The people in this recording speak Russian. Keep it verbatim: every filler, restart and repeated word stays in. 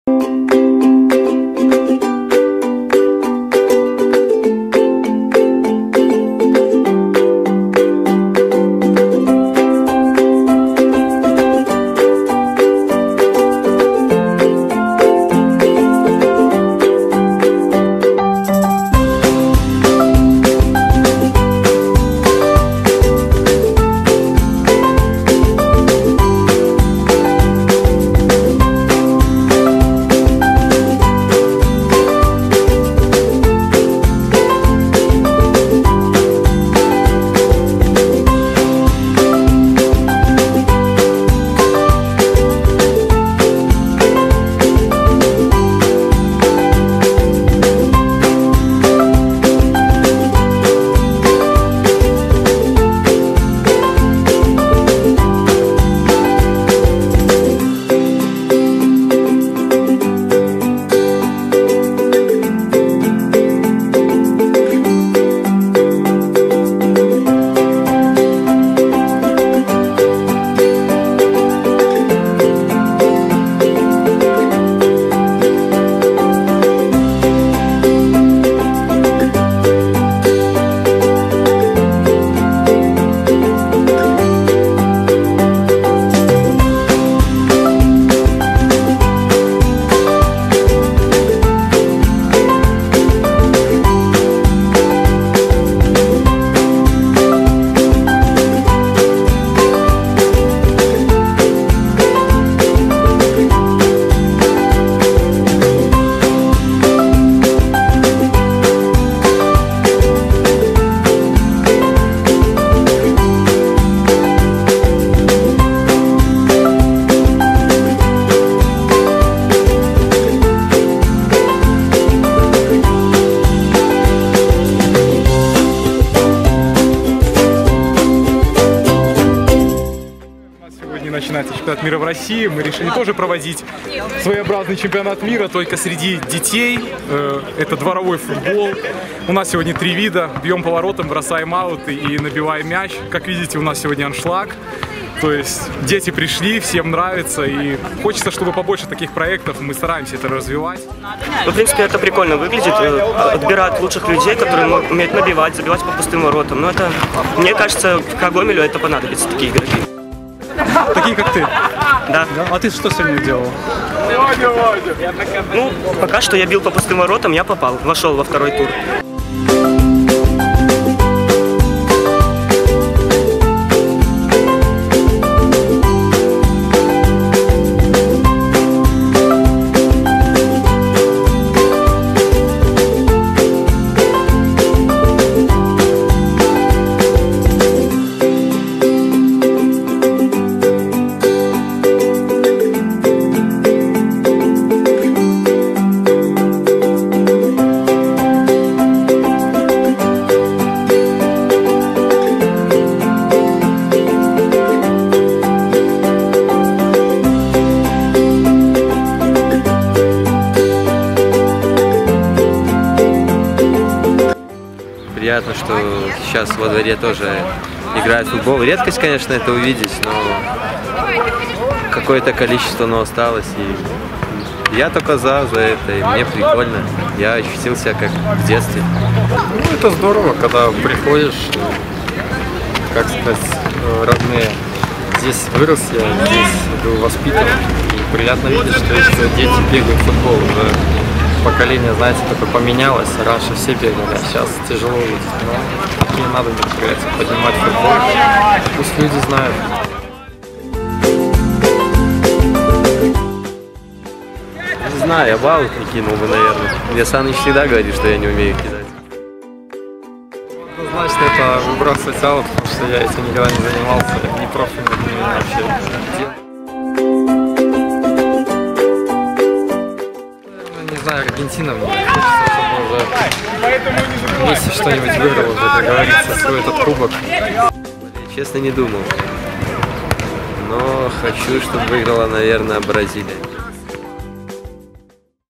Начинается чемпионат мира в России. Мы решили тоже проводить своеобразный чемпионат мира, только среди детей. Это дворовой футбол. У нас сегодня три вида. Бьем поворотом, бросаем ауты и набиваем мяч. Как видите, у нас сегодня аншлаг. То есть дети пришли, всем нравится. И хочется, чтобы побольше таких проектов. Мы стараемся это развивать. Ну, в принципе, это прикольно выглядит. Отбирают лучших людей, которые умеют набивать, забивать по пустым воротам. Но это, мне кажется, к Гомелю это понадобится, такие игроки. Такие, как ты? Да. Да. А ты что сегодня делал? Ну, пока что я бил по пустым воротам, я попал, вошел во второй тур. Приятно, что сейчас во дворе тоже играют в футбол. Редкость, конечно, это увидеть, но какое-то количество оно осталось. И я только за, за это, и мне прикольно. Я ощутил себя как в детстве. Это здорово, когда приходишь, как сказать, родные. Здесь вырос я, здесь был воспитан. И приятно видеть, что еще дети бегают в футбол. Уже поколение, знаете, такое поменялось. Раньше все бегали, а сейчас тяжело видеть. Но такие надо мероприятия, поднимать футбол. Пусть люди знают. Не знаю, я балл не кинул бы, наверное. Мне Саныч всегда говорит, что я не умею кидать. Значит, это выбрасывать аут, потому что я этим никогда не занимался, не профильно для меня вообще. Не знаю, Аргентина мне хочется, чтобы уже Месси что-нибудь выиграл, уже, как говорится, свой этот кубок. Честно, не думал. Но хочу, чтобы выиграла, наверное, Бразилия.